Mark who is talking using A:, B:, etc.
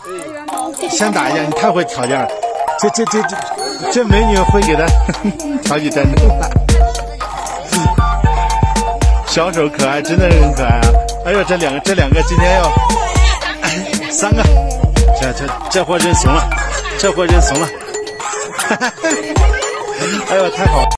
A: 先打一下，你太会调教了。这美女会给他调起战斗来。小手可爱，真的是很可爱啊！哎呦，这两个今天要3个，这货真怂了，这货真怂了。哎呦，太好了。